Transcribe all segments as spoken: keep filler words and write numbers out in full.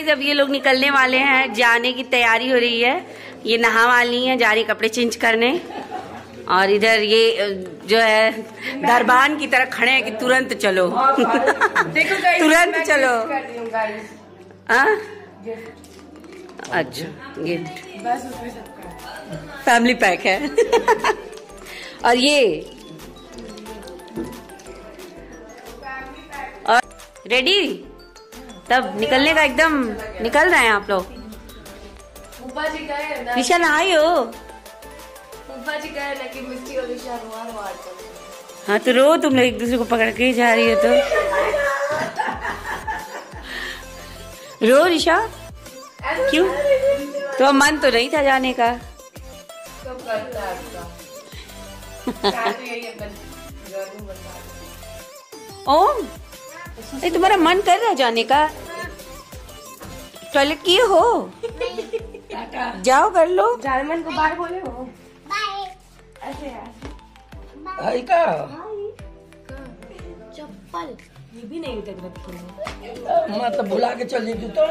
Guys अब ये लोग निकलने वाले हैं, जाने की तैयारी हो रही है। ये नहा वाली है, जा रही कपड़े चेंज करने। और इधर ये जो है दरबान की तरह खड़े हैं कि तुरंत चलो तुरंत चलो। हाँ अच्छा गिफ्ट फैमिली पैक है। और ये और रेडी, तब निकलने का एकदम निकल रहे हैं आप लोग। निशा नहाई हो? हाँ तो रो, तुम लोग एक दूसरे को पकड़ के जा रही हो तो रो निशा। क्यों? तो मन तो नहीं था जाने का। ओम ये तुम्हारा मन कर रहा है जाने का? टॉयलेट किए हो? जाओ कर लो। जानमन को बाय बोले हो? बाय। ऐसे भाई का चप्पल ये भी नहीं तक रखी है। मतलब भुला के चल तू तो।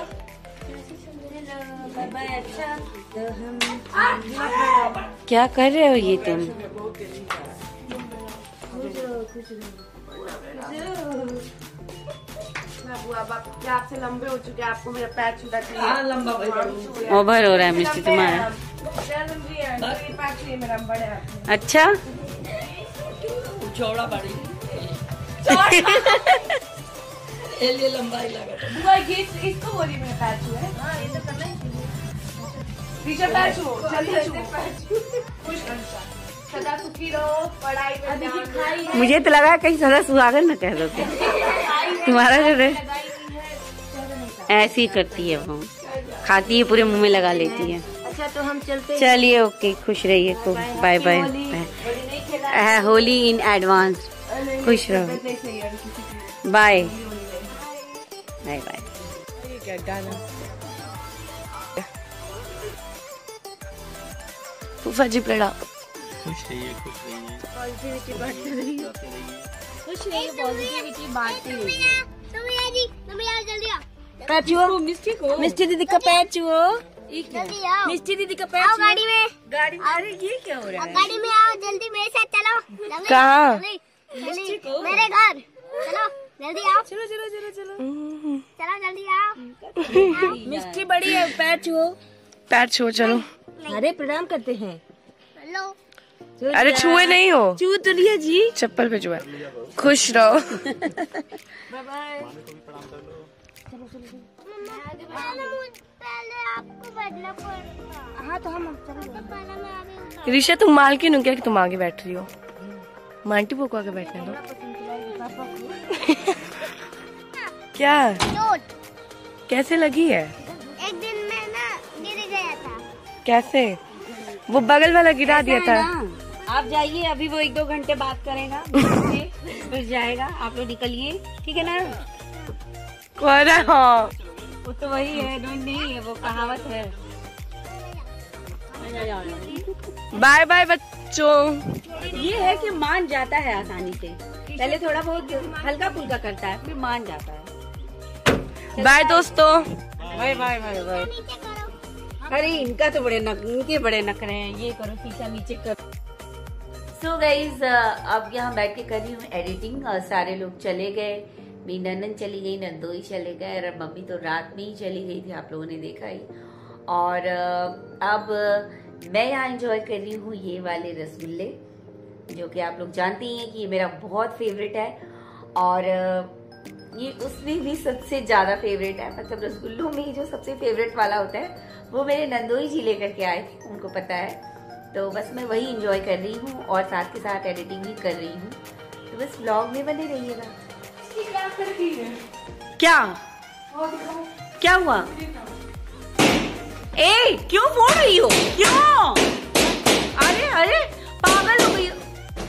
अच्छा तो हम क्या कर रहे हो ये तुम? आपसे लंबे हो चुके, आपको मेरा पैर छूटा चाहिए। हाँ लंबा ओवर हो रहा है मिस्टी तुम्हारा। मेरा बड़े अच्छा चौड़ा बड़ी ये लंबाई लगा। इसको बोली मेरा पैर छुए। हाँ ये तो करना ही चाहिए। पैर छुओ, जल्दी छुओ। सदा सुखी रहो, पढ़ाई में ध्यान दो। मुझे तो लगा कहीं सदा सुहागन न कह दो तुम्हारा जो है ऐसी ही करती है वो, खाती है पूरे मुंह में लगा लेती है। अच्छा तो हम चलते। चलिए ओके, खुश रहिए, bye bye. Holi in advance, खुश रहो, बाय बाय बाय। क्या गाना? फूफा जी प्रणाम। खुश रहिए, खुश रहिए, पॉजिटिविटी बांटते रहिए, खुश रहिए, पॉजिटिविटी बांटते रहिए। पैर छुओ मिस्टी को, मिस्टी दीदी का पैर छुओ। मिस्टी दीदी का पैर छुओ। गाड़ी में, गाड़ी में। अरे ये क्या हो रहा है? गाड़ी में आओ जल्दी, मेरे साथ चलो। कहाँ? मेरे घर चलो, जल्दी आओ। चलो चलो चलो चलो चलो जल्दी आओ। मिस्टी बड़ी है, पैर छुओ, पैर छुओ चलो। अरे प्रणाम करते हैं। हेलो। अरे छुए नहीं हो, छू तो लिया जी, चप्पल पे छुआ। खुश रहो। Bye bye. पहले आपको बैठना पड़ेगा। हाँ तो हम चलो। ऋषा तुम मालकिन हो क्या कि तुम आगे बैठ रही हो? मांटी को आगे बैठने दो। क्या कैसे लगी है? एक दिन में ना गिर गया था। कैसे? वो बगल वाला गिरा दिया था। आप जाइए, अभी वो एक दो घंटे बात करेगा फिर जाएगा। आप लोग निकलिए, ठीक है ना? हाँ वो तो वही है, नहीं है, वो कहावत है। बाय बाय बच्चों। ये है कि मान जाता है आसानी से, पहले थोड़ा बहुत हल्का फुल्का करता है, फिर मान जाता है। बाय दोस्तों। Bye bye bye bye. अरे इनका तो बड़े नक, इनके बड़े नखरे हैं। ये करो, शीशा नीचे करो। सो गाइज अब यहाँ बैठ के कर रही हूँ एडिटिंग। सारे लोग चले गए, मेरी ननन चली गई, नंदोई चले गए, और मम्मी तो रात में ही चली गई थी, आप लोगों ने देखा ही। और अब मैं यहाँ एंजॉय कर रही हूँ ये वाले रसगुल्ले, जो कि आप लोग जानते ही हैं कि ये मेरा बहुत फेवरेट है। और ये उसमें भी सबसे ज्यादा फेवरेट है, मतलब रसगुल्लों में ही जो सबसे फेवरेट वाला होता है वो मेरे नंदोई जी लेकर के आए थे, उनको पता है। तो बस मैं वही एंजॉय कर रही हूँ और साथ के साथ एडिटिंग भी कर रही हूँ। तो बस व्लॉग में बने रहिएगा। क्या क्या हुआ? ए क्यों फोड़ रही हो? क्यों? अरे अरे पागल हो गई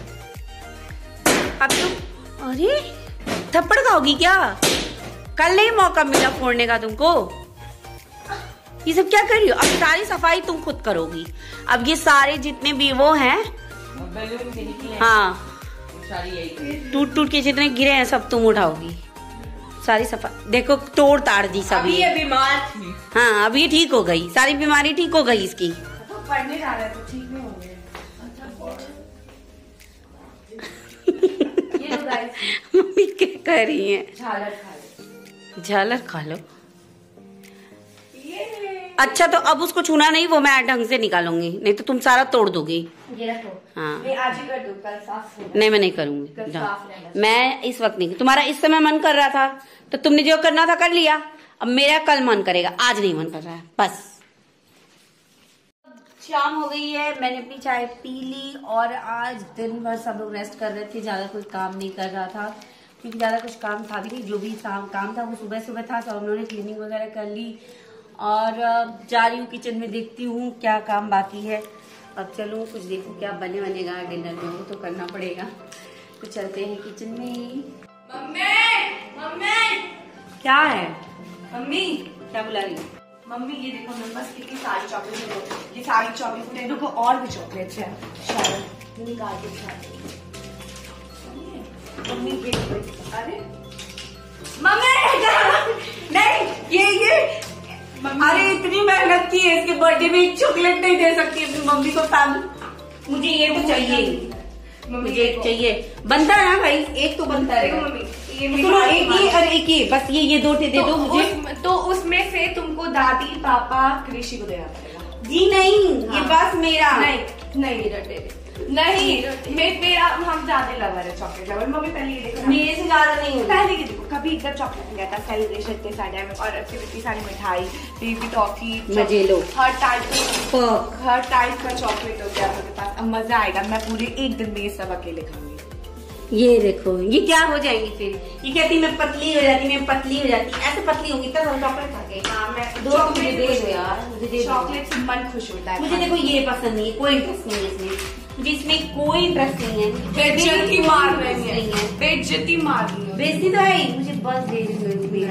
अब तुम। अरे थप्पड़ खाओगी क्या? कल नहीं मौका मिला फोड़ने का तुमको। ये सब क्या कर रही हो? अब सारी सफाई तुम खुद करोगी। अब ये सारे जितने भी वो हैं, हाँ, टूट टूट के जितने गिरे हैं सब तुम उठाओगी। सारी सफा देखो तोड़ ताड़ दी सब। अभी ये बीमार थी। हाँ अब ये ठीक हो गई, सारी बीमारी ठीक हो गई इसकी। तो पढ़ने जा रहा है तो ठीक नहीं होंगे। ये लो गाइस, मम्मी क्या कर रही है? झालर खा लो। झालर खा लो। ये अच्छा तो अब उसको छूना नहीं, वो मैं ढंग से निकालूंगी, नहीं तो तुम सारा तोड़ दोगी। ये रखो। हाँ मैं आज ही कर दूं, कल साफ होगा। नहीं मैं नहीं करूंगी, कल जाओ। साफ रहना। मैं इस वक्त नहीं, तुम्हारा इस समय मन कर रहा था तो तुमने जो करना था कर लिया, अब मेरा कल मन करेगा, आज नहीं मन कर रहा है बस। शाम हो गई है, मैंने अपनी चाय पी ली और आज दिन भर सब लोग रेस्ट कर रहे थे, ज्यादा कुछ काम नहीं कर रहा था क्योंकि ज्यादा कुछ काम था भी नहीं। जो भी काम था वो सुबह सुबह था, तो उन्होंने क्लीनिंग वगैरह कर ली और जा रही हूँ किचन में, देखती हूँ क्या काम बाकी है। अब चलूँ कुछ देखूँ क्या बने बनेगा डिनर में, वो तो करना पड़ेगा। तो चलते हैं किचन में। मम्मी, मम्मी, क्या है? मम्मी, क्या बुला रही है? मम्मी ये देखो मेरे पास कितनी सारी चॉकलेट है। ये सारी चॉकलेट है, देखो और भी चॉकलेट है। शायद निकाल के शायद मम्मी ये देखो। अरे मम्मी नहीं, ये ये अरे इतनी मेहनत की है इसके बर्थडे में, एक चॉकलेट नहीं दे सकती अपनी मम्मी को साथ। मुझे ये तो चाहिए, मुझे एक चाहिए। बनता है ना भाई, एक तो बनता है। देखो मम्मी, ये सुनो, एक ये और एक ये, बस ये ये दो दे दो मुझे। उस, तो उसमें से तुमको दादी पापा कृषि को देना पड़ेगा। जी नहीं, ये बस मेरा नहीं नहीं मेरा दे दे। नहीं मे- मेरा हम ज्यादा लवर है चॉकलेट लवर। मम्मी पहले ये देखो ना। मेरे से ज्यादा नहीं होता। पहले ये देखो, कभी एकदम चॉकलेट नहीं आता, सेलिब्रेशन इतने सारे हैं और इतनी सारी मिठाई, बेबी टॉफी, मजे लो। हर टाइप का पर्क। हर टाइप का चॉकलेट हो गया मेरे पास। अब मजा आएगा, मैं पूरे एक दिन में ये सब अकेले खाऊंगी। ये देखो ये क्या हो जाएगी फिर, ये कहती मैं पतली हो जाती, मैं पतली हो जाती, ऐसे पतली होंगी तब हम चॉकलेट खा के। हाँ मैं दो मुझे दे दो यार, मुझे दे दो। चॉकलेट से मन खुश होता है। मुझे देखो ये पसंद नहीं है, कोई इंटरेस्ट नहीं है इसमें, मुझे इसमें कोई इंटरेस्ट नहीं है। बेइज्जती मार रही नहीं है, है, बेइज्जती मार रही है। बेइज्जती तो है ही, मुझे बस डेरी मिल्क मेरा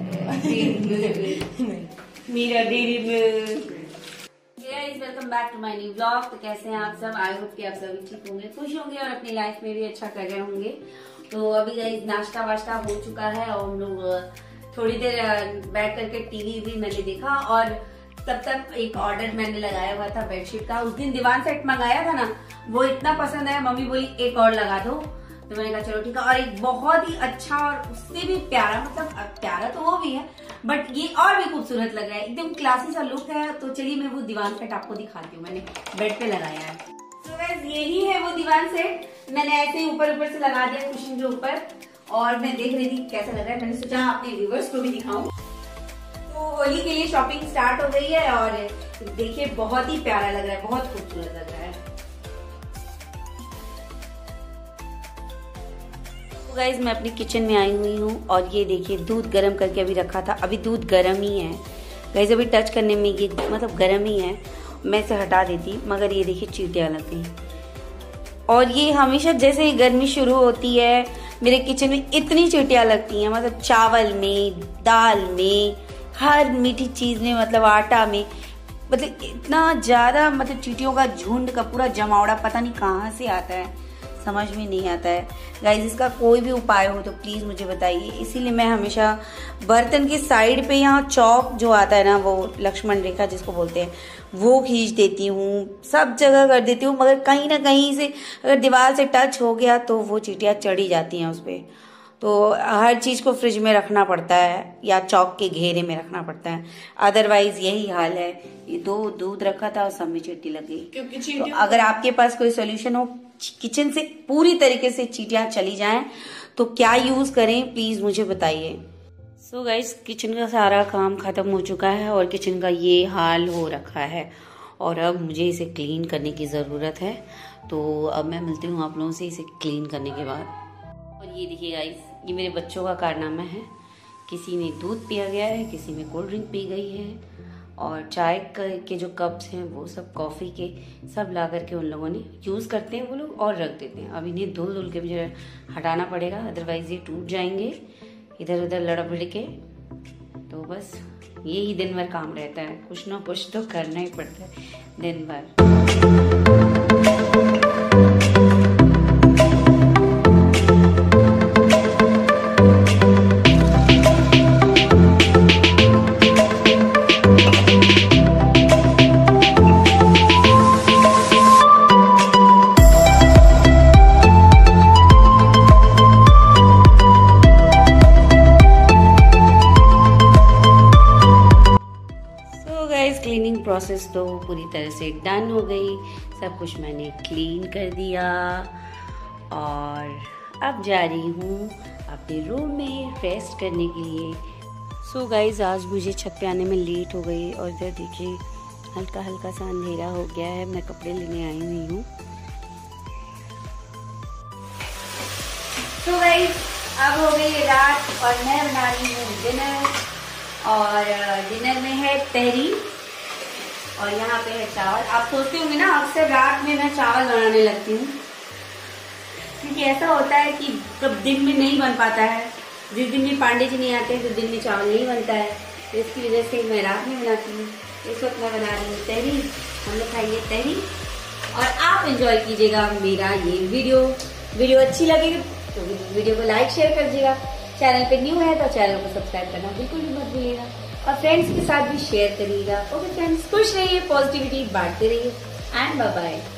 मेरा Dairy Milk. Guys welcome back to my new blog. तो कैसे हैं आप सब? आई होप कि आप सभी ठीक होंगे, खुश होंगे और अपनी लाइफ में भी अच्छा कर रहे होंगे। तो अभी गाइस नाश्ता वाश्ता हो चुका है और हम लोग थोड़ी देर बैठ करके टीवी भी मैंने देखा और तब तक एक ऑर्डर मैंने लगाया हुआ था बेडशीट का। उस दिन दीवान सेट मंगाया था ना, वो इतना पसंद आया, मम्मी बोली एक और लगा दो, तो मैंने कहा चलो ठीक है। और एक बहुत ही अच्छा और उससे भी प्यारा, मतलब प्यारा तो वो भी है बट ये और भी खूबसूरत लग रहा है, एकदम क्लासी सा लुक है। तो चलिए मैं वो दीवान सेट आपको दिखाती हूँ, मैंने बेड पे लगाया है। तो गाइस यही है वो दीवान सेट, मैंने ऐसे ही ऊपर ऊपर से लगा दिया कुशन के ऊपर और मैं देख रही थी कैसा लग रहा है। मैंने सोचा अपने व्यूअर्स को भी दिखाऊं। तो होली के लिए शॉपिंग स्टार्ट हो गई है और देखिए बहुत ही प्यारा लग रहा है, बहुत खूबसूरत लग रहा है। तो गाइज मैं अपनी किचन में आई हुई हूँ और ये देखिए दूध गर्म करके अभी रखा था, अभी दूध गर्म ही है गाइज, अभी टच करने में ये मतलब गर्म ही है, मैं इसे हटा देती मगर ये देखिए चींटियां लग गई। और ये हमेशा जैसे ही गर्मी शुरू होती है मेरे किचन में इतनी चींटियां लगती हैं, मतलब चावल में, दाल में, हर मीठी चीज में, मतलब आटा में, मतलब इतना ज्यादा, मतलब चींटियों का झुंड का पूरा जमावड़ा पता नहीं कहाँ से आता है, समझ में नहीं आता है। गाइज इसका कोई भी उपाय हो तो प्लीज मुझे बताइए। इसीलिए मैं हमेशा बर्तन के साइड पे यहाँ चौक जो आता है ना, वो लक्ष्मण रेखा जिसको बोलते हैं, वो खींच देती हूँ, सब जगह कर देती हूँ, मगर कहीं ना कहीं से अगर दीवार से टच हो गया तो वो चींटियां चढ़ी जाती हैं उस पर। तो हर चीज को फ्रिज में रखना पड़ता है या चौक के घेरे में रखना पड़ता है, अदरवाइज यही हाल है। ये दो दूध रखा था और सब में चींटी लग गई। क्योंकि तो अगर आपके पास कोई सोल्यूशन हो, किचन से पूरी तरीके से चींटियां चली जाएं तो क्या यूज करें प्लीज मुझे बताइए। सो गाइस किचन का सारा काम खत्म हो चुका है और किचन का ये हाल हो रखा है और अब मुझे इसे क्लीन करने की ज़रूरत है। तो अब मैं मिलती हूँ आप लोगों से इसे क्लीन करने के बाद। और ये देखिए गाइस ये मेरे बच्चों का कारनामा है, किसी ने दूध पिया गया है, किसी ने कोल्ड ड्रिंक पी गई है और चाय के जो कप्स हैं वो सब कॉफ़ी के सब ला करके उन लोगों ने यूज़ करते हैं वो लोग और रख देते हैं। अब इन्हें धुल धुल के भी जो हटाना पड़ेगा, अदरवाइज ये टूट जाएंगे इधर उधर लड़ भिड़ के। तो बस यही दिन भर काम रहता है, कुछ ना कुछ तो करना ही पड़ता है दिन भर। प्रोसेस तो पूरी तरह से डन हो गई। सब कुछ मैंने क्लीन कर दिया और अब जा रही हूँ अपने रूम में रेस्ट करने के लिए। सो so गाइज, आज मुझे छत पे आने में लेट हो गई और इधर देखिए हल्का हल्का सा अंधेरा हो गया है। मैं कपड़े लेने आई हुई हूँ। तो गाइस, अब हो गई रात और मैं बना रही हूँ डिनर। और डिनर में है तहरी और यहाँ पे है चावल। आप सोचते होंगे ना, अक्सर रात में मैं चावल बनाने लगती हूँ, क्योंकि ऐसा होता है कि कब दिन में नहीं बन पाता है। जिस दिन भी पांडे जी नहीं आते हैं तो दिन में चावल नहीं बनता है, तो इसकी वजह से मैं रात में बनाती हूँ। इस वक्त मैं बना रही हूँ तहरी। हम लोग खाएंगे तहरी और आप एंजॉय कीजिएगा मेरा ये वीडियो। वीडियो अच्छी लगेगी तो वीडियो को लाइक शेयर कर दीजिएगा। चैनल पे न्यू है तो चैनल को सब्सक्राइब करना बिल्कुल भी मत भूलिएगा और फ्रेंड्स के साथ भी शेयर करिएगा। ओके फ्रेंड्स, खुश रहिए, पॉजिटिविटी बांटते रहिए एंड बाय बाय।